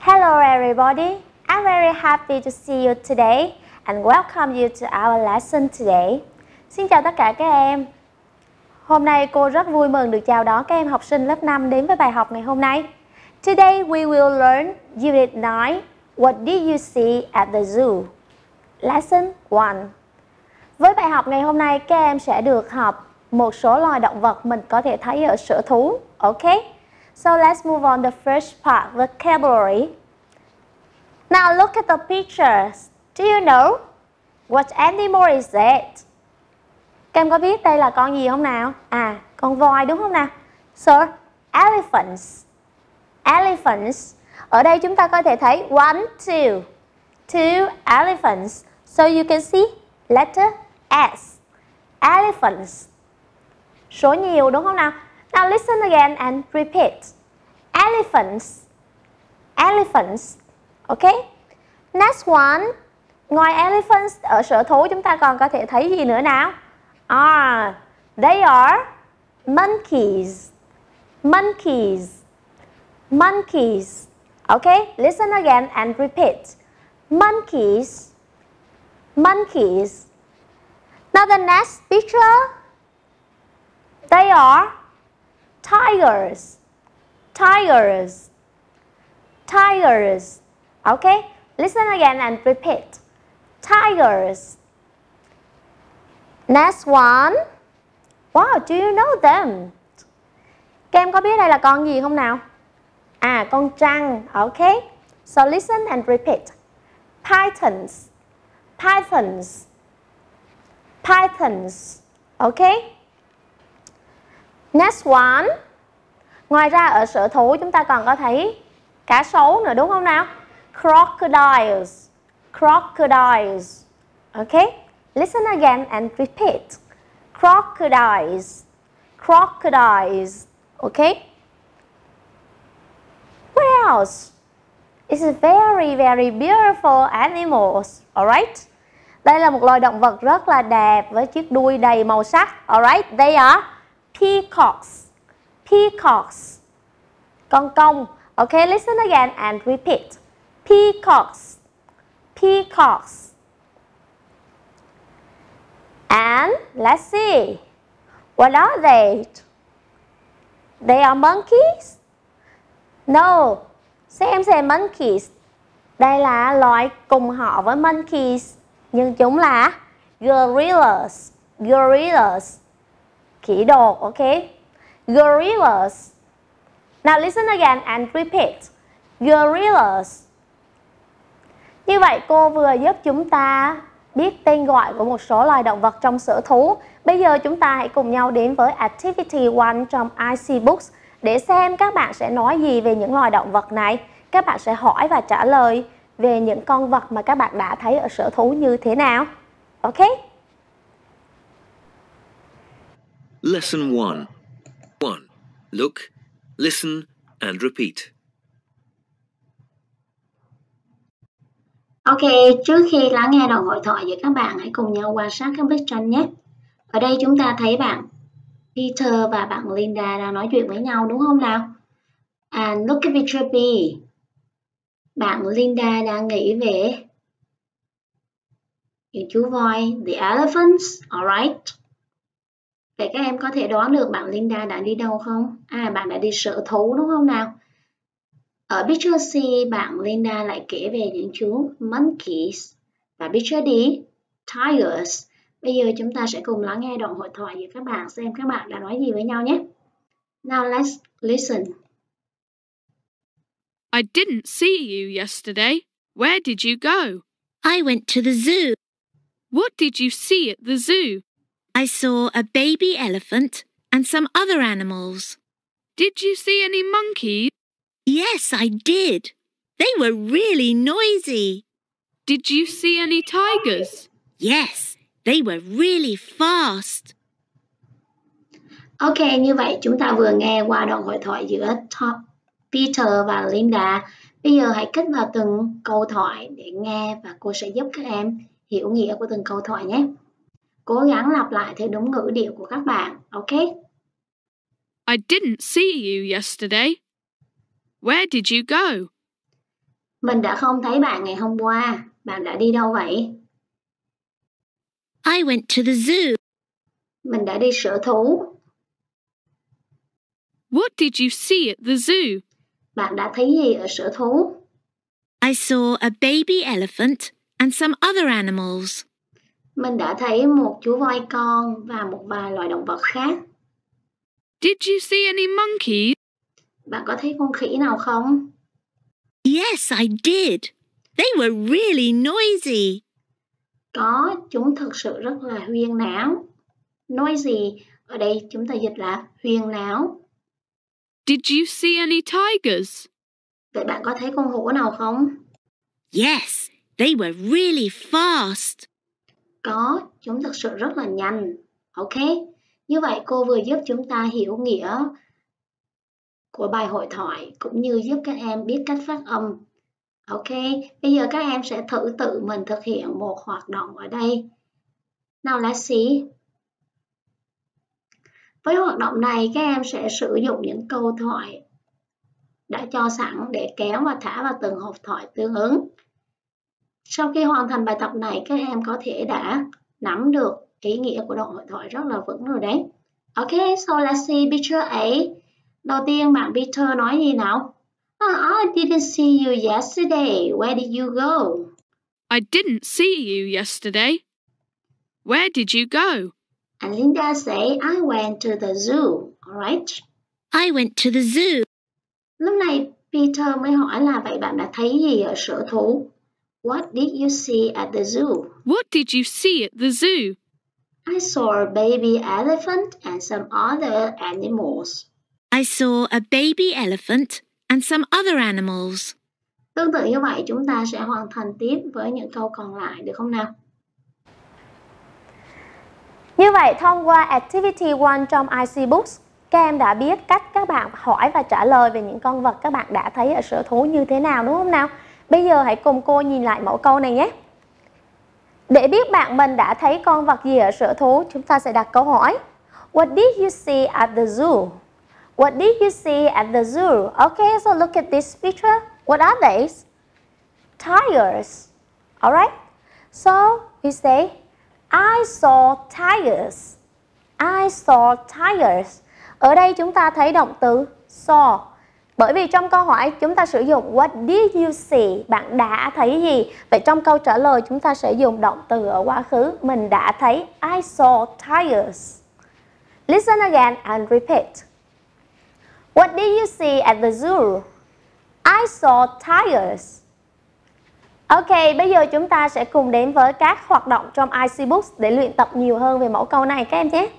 Hello everybody, I'm very happy to see you today and welcome you to our lesson today. Xin chào tất cả các em. Hôm nay cô rất vui mừng được chào đón các em học sinh lớp 5 đến với bài học ngày hôm nay. Today we will learn Unit 9, What did you see at the zoo? Lesson 1. Với bài học ngày hôm nay các em sẽ được học một số loài động vật mình có thể thấy ở sở thú. Okay? So let's move on the first part, vocabulary. Now look at the pictures. Do you know what animal is it? Các em có biết đây là con gì không nào? Con voi đúng không nào? So, elephants. Elephants. Ở đây chúng ta có thể thấy one, two elephants. So you can see letter S. Elephants. Số nhiều đúng không nào? Now listen again and repeat. Elephants. Elephants. Okay? Next one. Ngoài elephants ở sở thú chúng ta còn có thể thấy gì nữa nào? They are monkeys. Monkeys. Monkeys. Okay? Listen again and repeat. Monkeys. Monkeys. Now the next picture. They are tigers. Tigers. Tigers. Okay? Listen again and repeat. Tigers. Next one. Wow, do you know them? Các em có biết đây là con gì không nào? Con trăng. Okay? So listen and repeat. Pythons. Pythons. Pythons. Okay? Next one. Ngoài ra ở sở thú chúng ta còn có thấy cá sấu nữa đúng không nào? Crocodiles. Crocodiles. Okay? Listen again and repeat. Crocodiles. Crocodiles. Okay? What else? It's very, very beautiful animals. Alright? Đây là một loài động vật rất là đẹp với chiếc đuôi đầy màu sắc. Alright? They are peacocks. Peacocks. Con công. Okay, listen again and repeat. Peacocks. Peacocks. And let's see. What are they? They are monkeys? No. Em say monkeys. Đây là loài cùng họ với monkeys, nhưng chúng là gorillas. Gorillas. Khỉ đột, okay? Gorillas. Now listen again and repeat. Gorillas. Như vậy cô vừa giúp chúng ta biết tên gọi của một số loài động vật trong sở thú. Bây giờ chúng ta hãy cùng nhau đến với Activity 1 trong IC Books để xem các bạn sẽ nói gì về những loài động vật này. Các bạn sẽ hỏi và trả lời về những con vật mà các bạn đã thấy ở sở thú như thế nào. Ok? Lesson 1. 1. Look, listen and repeat. Ok, trước khi lắng nghe đoạn hội thoại với các bạn, hãy cùng nhau quan sát các bức tranh nhé. Ở đây chúng ta thấy bạn Peter và bạn Linda đang nói chuyện với nhau đúng không nào? And look at picture B. Bạn Linda đang nghĩ về những chú voi, the elephants, alright? Vậy các em có thể đoán được bạn Linda đã đi đâu không? Bạn đã đi sở thú đúng không nào? Ở picture C, bạn Linda lại kể về những chú monkeys. Và picture D, tigers. Bây giờ chúng ta sẽ cùng lắng nghe đoạn hội thoại với các bạn xem các bạn đã nói gì với nhau nhé. Now let's listen. I didn't see you yesterday. Where did you go? I went to the zoo. What did you see at the zoo? I saw a baby elephant and some other animals. Did you see any monkeys? Yes, I did. They were really noisy. Did you see any tigers? Yes, they were really fast. Ok, như vậy chúng ta vừa nghe qua đoạn hội thoại giữa Peter và Linda. Bây giờ hãy kết vào từng câu thoại để nghe và cô sẽ giúp các em hiểu nghĩa của từng câu thoại nhé. Cố gắng lặp lại theo đúng ngữ điệu của các bạn, ok? I didn't see you yesterday. Where did you go? Mình đã không thấy bạn ngày hôm qua. Bạn đã đi đâu vậy? I went to the zoo. Mình đã đi sở thú. What did you see at the zoo? Bạn đã thấy gì ở sở thú? I saw a baby elephant and some other animals. Mình đã thấy một chú voi con và một vài loài động vật khác. Did you see any monkeys? Bạn có thấy con khỉ nào không? Yes, I did. They were really noisy. Có, chúng thực sự rất là huyên náo. Noisy, ở đây chúng ta dịch là huyên náo. Did you see any tigers? Vậy bạn có thấy con hổ nào không? Yes, they were really fast. Có, chúng thực sự rất là nhanh. Ok, như vậy cô vừa giúp chúng ta hiểu nghĩa của bài hội thoại cũng như giúp các em biết cách phát âm. Ok, bây giờ các em sẽ thử tự mình thực hiện một hoạt động ở đây. Now let's see. Với hoạt động này các em sẽ sử dụng những câu thoại đã cho sẵn để kéo và thả vào từng hộp thoại tương ứng. Sau khi hoàn thành bài tập này các em có thể đã nắm được ý nghĩa của đoạn hội thoại rất là vững rồi đấy. Ok, so let's see picture A. Đầu tiên bạn Peter nói gì nào? I didn't see you yesterday. Where did you go? I didn't see you yesterday. Where did you go? And Linda say, I went to the zoo. Alright. I went to the zoo. Lúc này Peter mới hỏi là vậy bạn đã thấy gì ở sở thú? What did you see at the zoo? What did you see at the zoo? I saw a baby elephant and some other animals. I saw a baby elephant and some other animals. Tương tự như vậy chúng ta sẽ hoàn thành tiếp với những câu còn lại được không nào? Như vậy thông qua Activity 1 trong IC Books, các em đã biết cách các bạn hỏi và trả lời về những con vật các bạn đã thấy ở sở thú như thế nào đúng không nào? Bây giờ hãy cùng cô nhìn lại mẫu câu này nhé. Để biết bạn mình đã thấy con vật gì ở sở thú, chúng ta sẽ đặt câu hỏi. What did you see at the zoo? What did you see at the zoo? Okay, so look at this picture. What are they? Tigers. Alright? So, we say, I saw tigers. I saw tigers. Ở đây chúng ta thấy động từ saw. Bởi vì trong câu hỏi chúng ta sử dụng what did you see? Bạn đã thấy gì? Vậy trong câu trả lời chúng ta sẽ dùng động từ ở quá khứ. Mình đã thấy I saw tigers. Listen again and repeat. What did you see at the zoo? I saw tigers. Ok, bây giờ chúng ta sẽ cùng đến với các hoạt động trong IC Books để luyện tập nhiều hơn về mẫu câu này các em nhé.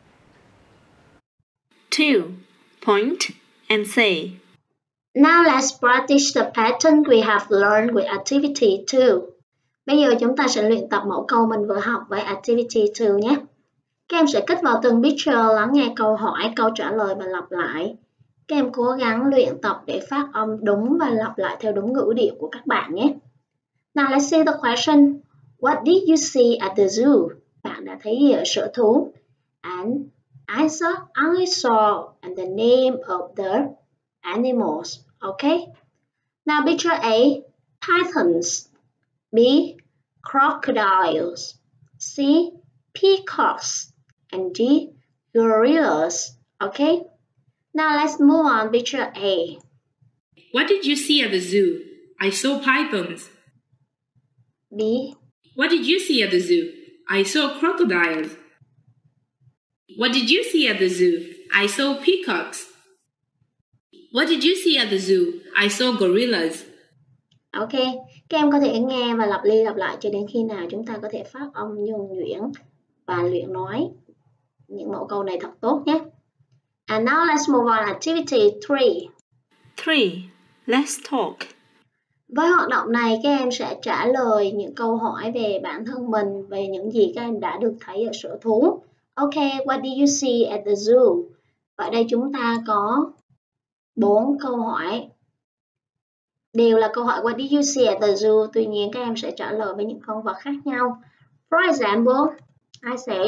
2. Point and say. Now let's practice the pattern we have learned with Activity 2. Bây giờ chúng ta sẽ luyện tập mẫu câu mình vừa học với Activity 2 nhé. Các em sẽ kích vào từng picture, lắng nghe câu hỏi, câu trả lời và lặp lại. Các em cố gắng luyện tập để phát âm đúng và lặp lại theo đúng ngữ điệu của các bạn nhé. Now let's see the question. What did you see at the zoo? Bạn đã thấy gì ở sở thú? And answer, I saw and the name of the animals. Okay? Now picture A, pythons. B, crocodiles. C, peacocks. And D, gorillas. Okay? Now let's move on picture A. What did you see at the zoo? I saw pythons. B, What did you see at the zoo? I saw crocodiles. What did you see at the zoo? I saw peacocks. What did you see at the zoo? I saw gorillas. ok, các em có thể nghe và lặp đi lặp lại cho đến khi nào chúng ta có thể phát âm nhuần nhuyễn và luyện nói những mẫu câu này thật tốt nhé. And now let's move on activity 3. 3. Let's talk. Với hoạt động này các em sẽ trả lời những câu hỏi về bản thân mình, về những gì các em đã được thấy ở sở thú. Ok, what did you see at the zoo? Ở đây chúng ta có 4 câu hỏi. Đều là câu hỏi what did you see at the zoo, tuy nhiên các em sẽ trả lời với những con vật khác nhau. For example, I say,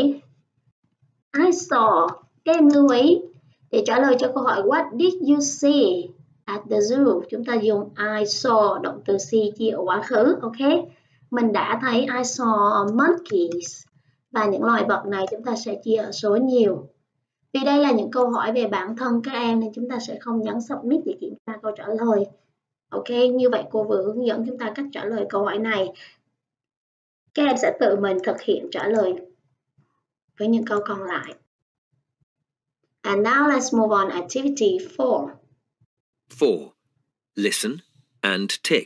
I saw. Các em lưu ý, để trả lời cho câu hỏi what did you see? at the zoo. Chúng ta dùng I saw, động từ see chia ở quá khứ. Ok, mình đã thấy I saw monkeys. Và những loài vật này chúng ta sẽ chia ở số nhiều. Vì đây là những câu hỏi về bản thân các em nên chúng ta sẽ không nhấn submit để kiểm tra câu trả lời. Ok, như vậy cô vừa hướng dẫn chúng ta cách trả lời câu hỏi này. Các em sẽ tự mình thực hiện trả lời với những câu còn lại. And now let's move on activity 4. 4. Listen and tick.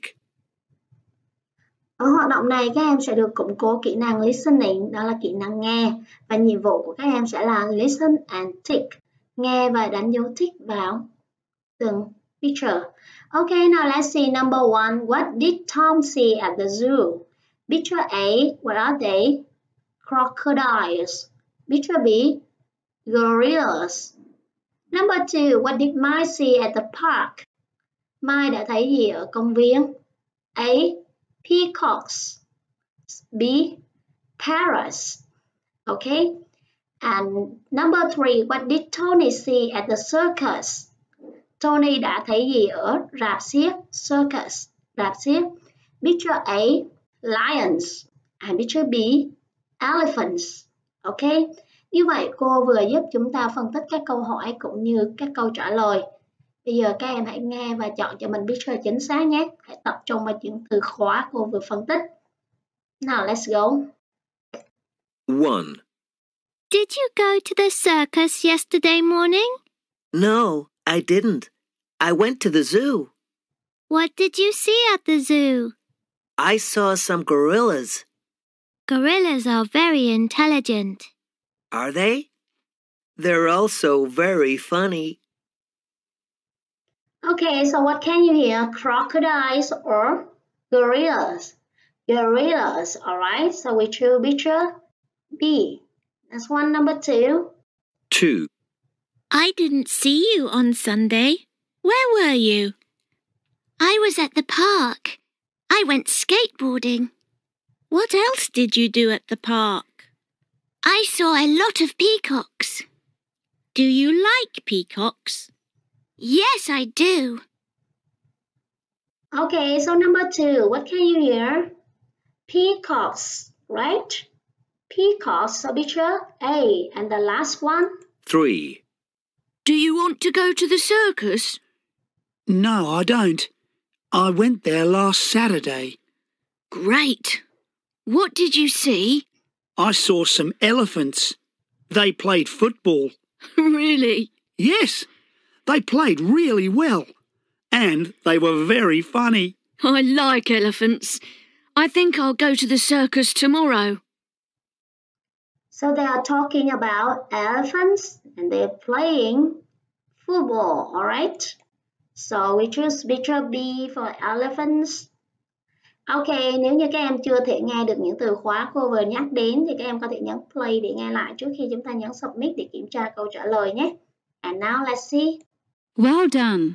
Ở hoạt động này các em sẽ được củng cố kỹ năng listening, đó là kỹ năng nghe. Và nhiệm vụ của các em sẽ là listen and tick, nghe và đánh dấu tick vào từng picture. Okay, now let's see number 1. What did Tom see at the zoo? Picture A, what are they? Crocodiles. Picture B, gorillas. Number 2, what did Mike see at the park? Mike đã thấy gì ở công viên? A, peacocks. B, parrots. Okay. And number 3, what did Tony see at the circus? Tony đã thấy gì ở rạp xiếc? Circus, rạp xiếc. Picture A, lions. And picture B, elephants. Okay. Như vậy cô vừa giúp chúng ta phân tích các câu hỏi cũng như các câu trả lời. Bây giờ các em hãy nghe và chọn cho mình picture chính xác nhé. Hãy tập trung vào những từ khóa cô vừa phân tích. Now let's go. 1. Did you go to the circus yesterday morning? No, I didn't. I went to the zoo. What did you see at the zoo? I saw some gorillas. Gorillas are very intelligent. Are they? They're also very funny. Okay, so what can you hear? Crocodiles or gorillas? Gorillas, alright? So we choose picture B. That's one. Number 2. 2. I didn't see you on Sunday. Where were you? I was at the park. I went skateboarding. What else did you do at the park? I saw a lot of peacocks. Do you like peacocks? Yes, I do. Okay, so number 2, what can you hear? Peacocks, right? Peacocks, so picture A. And the last one? 3. Do you want to go to the circus? No, I don't. I went there last Saturday. Great. What did you see? I saw some elephants. They played football. Really? Yes, they played really well. And they were very funny. I like elephants. I think I'll go to the circus tomorrow. So they are talking about elephants and they're playing football, alright? So we choose picture B for elephants. Ok, nếu như các em chưa thể nghe được những từ khóa cô vừa nhắc đến thì các em có thể nhấn play để nghe lại trước khi chúng ta nhấn submit để kiểm tra câu trả lời nhé. And now let's see. Well done.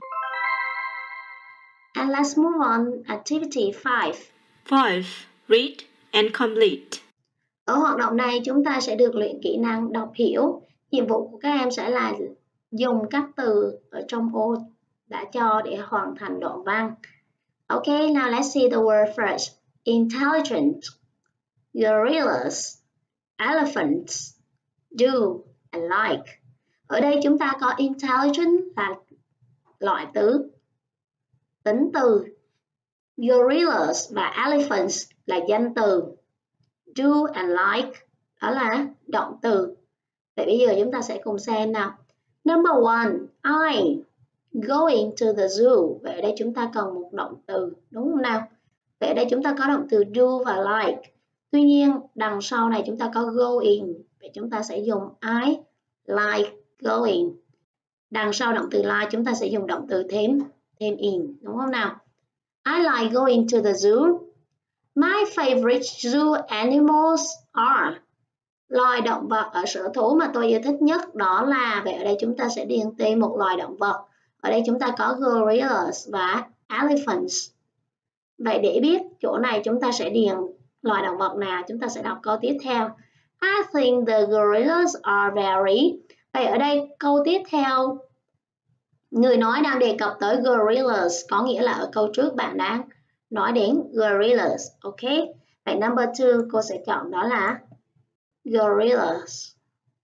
And let's move on activity 5. 5. Read and complete. Ở hoạt động này chúng ta sẽ được luyện kỹ năng đọc hiểu. Nhiệm vụ của các em sẽ là dùng các từ ở trong ô đã cho để hoàn thành đoạn văn. Okay, now let's see the word first. Intelligent, gorillas, elephants, do, and like. Ở đây chúng ta có intelligent là loại từ, tính từ. Gorillas và elephants là danh từ. Do and like đó là động từ. Vậy bây giờ chúng ta sẽ cùng xem nào. Number 1, I going to the zoo. Vậy ở đây chúng ta cần một động từ, đúng không nào? Vậy ở đây chúng ta có động từ do và like. Tuy nhiên đằng sau này chúng ta có going. Vậy chúng ta sẽ dùng I like going. Đằng sau động từ like chúng ta sẽ dùng động từ thêm in, đúng không nào? I like going to the zoo. My favorite zoo animals are. Loài động vật ở sở thú mà tôi yêu thích nhất đó là. Vậy ở đây chúng ta sẽ điền tên một loài động vật. Ở đây chúng ta có gorillas và elephants. Vậy để biết chỗ này chúng ta sẽ điền loài động vật nào, chúng ta sẽ đọc câu tiếp theo. I think the gorillas are very. Vậy ở đây câu tiếp theo Người nói đang đề cập tới gorillas, có nghĩa là ở câu trước bạn đang nói đến gorillas, ok? Vậy number 2 cô sẽ chọn đó là gorillas.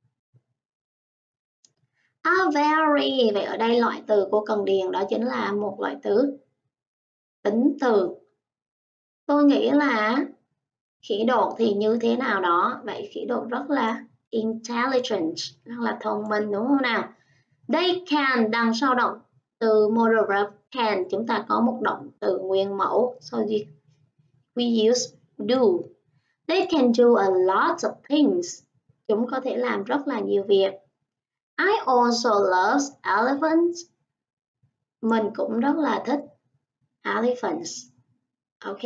Very, vậy ở đây loại từ cô cần điền đó chính là một loại từ tính từ. Tôi nghĩ là khỉ đột thì như thế nào đó, vậy khỉ đột rất là intelligent, rất là thông minh đúng không nào? They can, đằng sau động từ modal verb can, chúng ta có một động từ nguyên mẫu, so we use do. They can do a lot of things, chúng có thể làm rất là nhiều việc. I also love elephants, mình cũng rất là thích elephants, ok?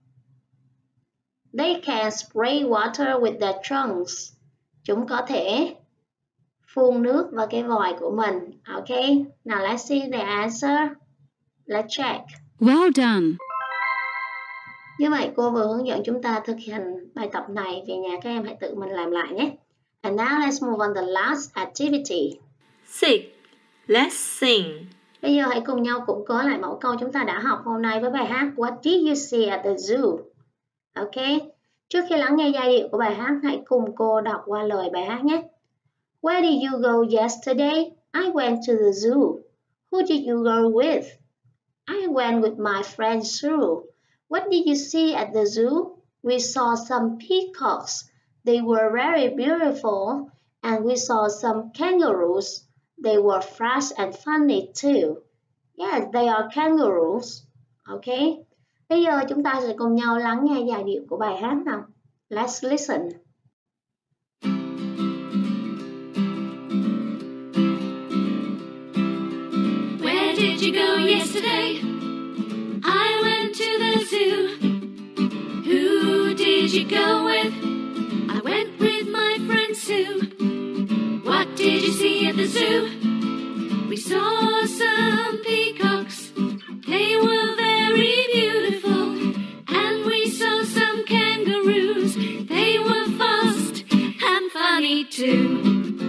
They can spray water with their trunks, chúng có thể phun nước vào cái vòi của mình, ok? Now let's see the answer. Let's check. Well done. Như vậy cô vừa hướng dẫn chúng ta thực hành bài tập này, về nhà các em hãy tự mình làm lại nhé. And now let's move on to the last activity. 6. Let's sing. Bây giờ hãy cùng nhau củng cố lại mẫu câu chúng ta đã học hôm nay với bài hát What did you see at the zoo? Ok, trước khi lắng nghe giai điệu của bài hát, hãy cùng cô đọc qua lời bài hát nhé. Where did you go yesterday? I went to the zoo. Who did you go with? I went with my friend Sue. What did you see at the zoo? We saw some peacocks. They were very beautiful. And we saw some kangaroos. They were fresh and funny too. Yes, they are kangaroos. Ok. Bây giờ chúng ta sẽ cùng nhau lắng nghe giai điệu của bài hát nào. Let's listen. Where did you go yesterday? I went to the zoo. Who did you go with? I went with my friend Sue. What did you see at the zoo? We saw some peacocks. They were very beautiful. And we saw some kangaroos. They were fast and funny too.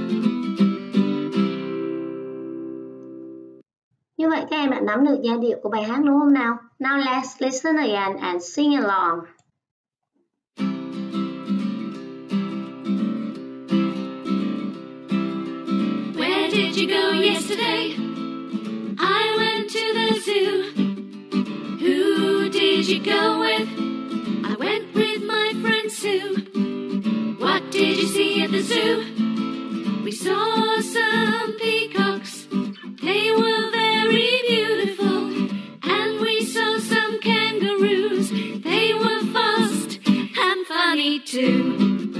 Như vậy các em đã nắm được giai điệu của bài hát đúng không nào? Now let's listen again and sing along. Where did you go yesterday? I went to the zoo. Who did you go with? I went with my friend Sue. What did you see at the zoo? We saw some peacocks. They were very beautiful. And we saw some kangaroos. They were fast and funny too.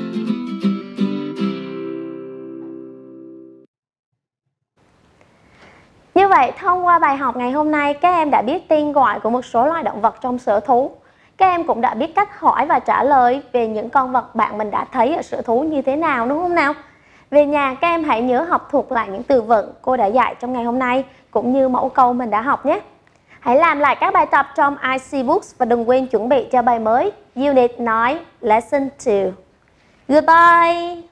Như vậy, thông qua bài học ngày hôm nay, các em đã biết tên gọi của một số loài động vật trong sở thú. Các em cũng đã biết cách hỏi và trả lời về những con vật bạn mình đã thấy ở sở thú như thế nào, đúng không nào? Về nhà, các em hãy nhớ học thuộc lại những từ vựng cô đã dạy trong ngày hôm nay, cũng như mẫu câu mình đã học nhé. Hãy làm lại các bài tập trong IC Books và đừng quên chuẩn bị cho bài mới Unit 9 Lesson 2. Goodbye!